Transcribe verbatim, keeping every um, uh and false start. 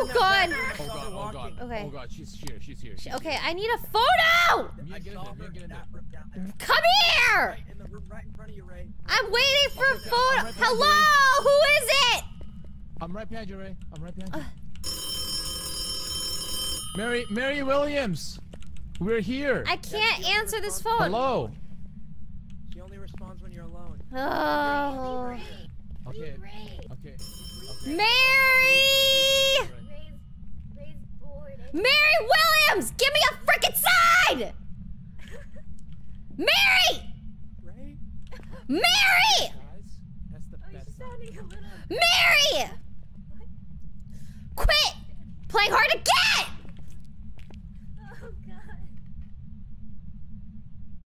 Oh god. Oh god, oh god. Okay. Oh god, she's here, she's here. She's Okay, here. I need a photo! Mia, get in there, Mia, get in there. Come here! Right in the room, right in front of you, Ray. I'm waiting for a Okay, photo. I'm right behind you, Hello? Who is it? I'm right behind you, Ray. I'm right behind you. Uh. Mary, Mary Williams! We're here! I can't answer this phone. Hello! She only responds when you're alone. Oh. Okay, okay. okay. Mary! Ray. Mary Williams! Give me a freaking sign! Mary! Ray? Mary! Guys, that's the best sign. Mary! Quit playing hard to get!